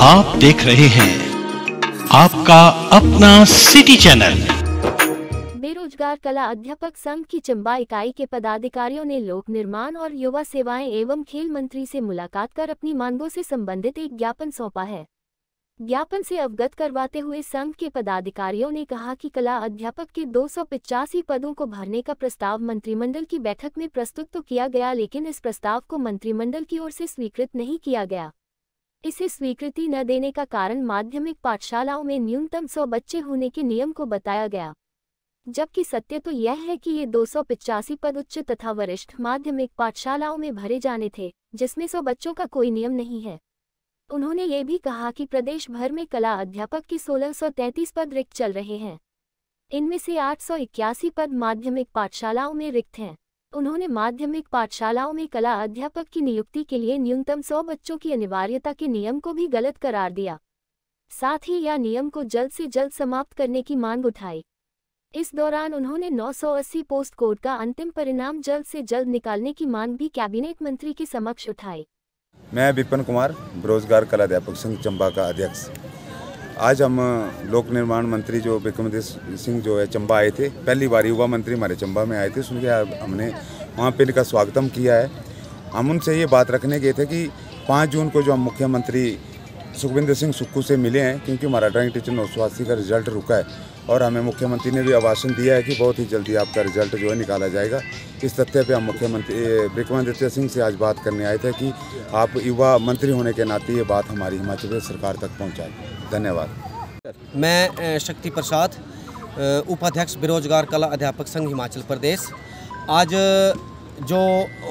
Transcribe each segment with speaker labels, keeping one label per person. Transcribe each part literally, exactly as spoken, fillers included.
Speaker 1: आप देख रहे हैं आपका अपना सिटी चैनल।
Speaker 2: बेरोजगार कला अध्यापक संघ की चंबा इकाई के पदाधिकारियों ने लोक निर्माण और युवा सेवाएं एवं खेल मंत्री से मुलाकात कर अपनी मांगों से संबंधित एक ज्ञापन सौंपा है। ज्ञापन से अवगत करवाते हुए संघ के पदाधिकारियों ने कहा कि कला अध्यापक के दो सौ पचासी पदों को भरने का प्रस्ताव मंत्रिमंडल की बैठक में प्रस्तुत तो किया गया, लेकिन इस प्रस्ताव को मंत्रिमंडल की ओर से स्वीकृत नहीं किया गया। इसे स्वीकृति न देने का कारण माध्यमिक पाठशालाओं में न्यूनतम सौ बच्चे होने के नियम को बताया गया, जबकि सत्य तो यह है कि ये दो सौ पचासी पद उच्च तथा वरिष्ठ माध्यमिक पाठशालाओं में भरे जाने थे, जिसमें सौ बच्चों का कोई नियम नहीं है। उन्होंने ये भी कहा कि प्रदेश भर में कला अध्यापक के सोलह सौ तैंतीस पद रिक्त चल रहे हैं। इनमें से आठ सौ इक्यासी पद माध्यमिक पाठशालाओं में रिक्त हैं। उन्होंने माध्यमिक पाठशालाओं में कला अध्यापक की नियुक्ति के लिए न्यूनतम सौ बच्चों की अनिवार्यता के नियम को भी गलत करार दिया। साथ ही यह नियम को जल्द से जल्द समाप्त करने की मांग उठाई। इस दौरान उन्होंने नौ सौ अस्सी पोस्ट कोड का अंतिम परिणाम जल्द से जल्द निकालने की मांग भी कैबिनेट मंत्री के समक्ष उठाई।
Speaker 3: मैं विपिन कुमार, बेरोजगार कला अध्यापक संघ चंबा का अध्यक्ष। आज हम लोक निर्माण मंत्री जो विक्रमादित्य सिंह जो है चंबा आए थे, पहली बार युवा मंत्री हमारे चंबा में आए थे, सुन के हमने वहाँ पे इनका स्वागतम किया है। हम उनसे ये बात रखने गए थे कि पाँच जून को जो हम मुख्यमंत्री सुखविंदर सिंह सुक्खू से मिले हैं, क्योंकि हमारा ड्राइंग टीचर नौ सौ अस्सी का रिजल्ट रुका है और हमें मुख्यमंत्री ने भी आश्वासन दिया है कि बहुत ही जल्दी आपका रिजल्ट जो है निकाला जाएगा। इस तथ्य पे हम मुख्यमंत्री विक्रमादित्य सिंह से आज बात करने आए थे कि आप युवा मंत्री होने के नाते ये बात हमारी हिमाचल प्रदेश सरकार तक पहुँचाएं। धन्यवाद।
Speaker 4: मैं शक्ति प्रसाद, उपाध्यक्ष बेरोजगार कला अध्यापक संघ हिमाचल प्रदेश। आज जो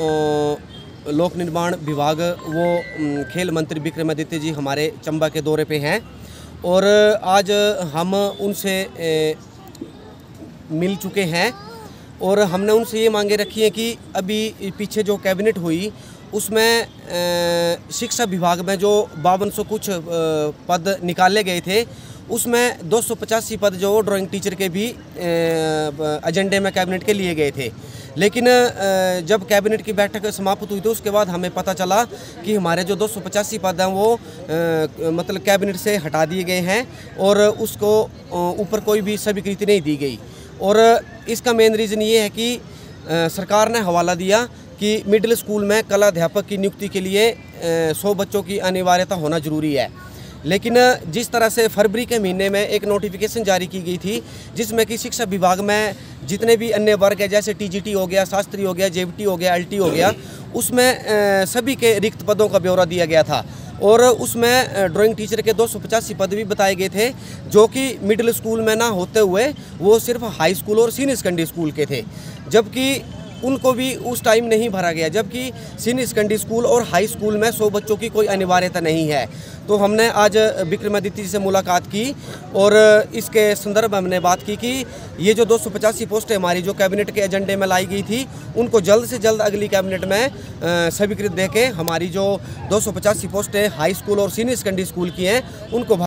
Speaker 4: लोक निर्माण विभाग वो खेल मंत्री विक्रमादित्य जी हमारे चंबा के दौरे पे हैं और आज हम उनसे मिल चुके हैं और हमने उनसे ये मांगे रखी हैं कि अभी पीछे जो कैबिनेट हुई उसमें शिक्षा विभाग में जो बावन सौ कुछ पद निकाले गए थे, उसमें दो सौ पचासी पद जो ड्राइंग टीचर के भी एजेंडे में कैबिनेट के लिए गए थे। लेकिन जब कैबिनेट की बैठक समाप्त हुई तो उसके बाद हमें पता चला कि हमारे जो दो सौ पचासी पद हैं वो मतलब कैबिनेट से हटा दिए गए हैं और उसको ऊपर कोई भी स्वीकृति नहीं दी गई। और इसका मेन रीज़न ये है कि सरकार ने हवाला दिया कि मिडिल स्कूल में कला अध्यापक की नियुक्ति के लिए सौ बच्चों की अनिवार्यता होना ज़रूरी है। लेकिन जिस तरह से फरवरी के महीने में एक नोटिफिकेशन जारी की गई थी जिसमें कि शिक्षा विभाग में जितने भी अन्य वर्ग है जैसे टीजीटी हो गया, शास्त्री हो गया, जेवीटी हो गया, एलटी हो गया, उसमें सभी के रिक्त पदों का ब्यौरा दिया गया था और उसमें ड्राइंग टीचर के दो सौ पचासी पद भी बताए गए थे, जो कि मिडिल स्कूल में ना होते हुए वो सिर्फ हाई स्कूल और सीनियर सेकेंडरी स्कूल के थे, जबकि उनको भी उस टाइम नहीं भरा गया, जबकि सीनियर सेकेंडरी स्कूल और हाई स्कूल में सौ बच्चों की कोई अनिवार्यता नहीं है। तो हमने आज विक्रमादित्य जी से मुलाकात की और इसके संदर्भ में हमने बात की कि ये जो दो सौ पचासी पोस्टें हमारी जो कैबिनेट के एजेंडे में लाई गई थी उनको जल्द से जल्द अगली कैबिनेट में स्वीकृत देके हमारी जो दो सौ पचासी पोस्टें हाई स्कूल और सीनियर सेकेंडरी स्कूल की हैं उनको